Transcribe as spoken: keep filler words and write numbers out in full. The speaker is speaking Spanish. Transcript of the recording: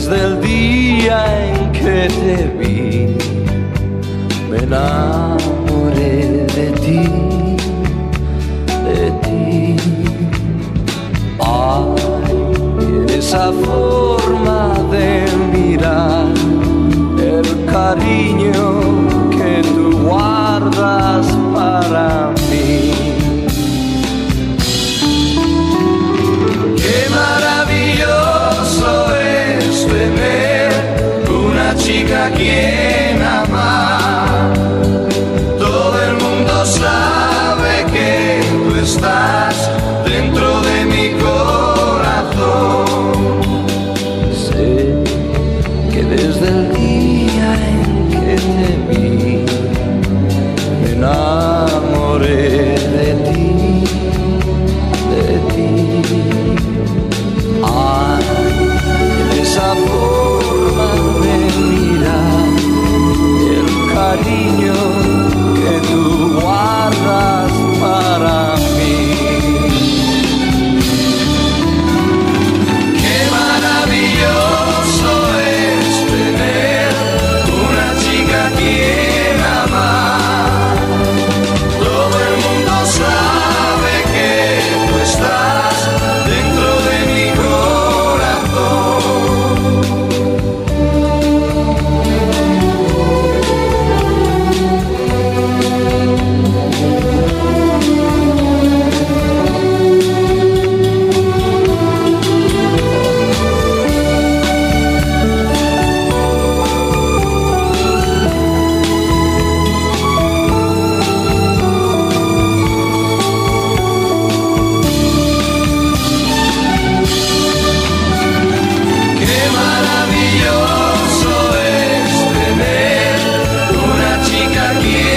desde el día en que te vi me enamoré de ti, de ti. Ay, en esa forma de mirar, el cariño que tú guardas para mí. Qué maravilloso es tener una chica a quien amar. Todo el mundo sabe que tú estás dentro de mi corazón. Sé que desde el día en que te vi me enamoré de ti, de ti. Ay, en esa forma de mirar, el cariño que tú guardas para mí. Qué maravilloso es tener una chica a quien amar. Todo el mundo sabe que tú estás dentro de mi corazón. Qué maravilloso es tener una chica aquí.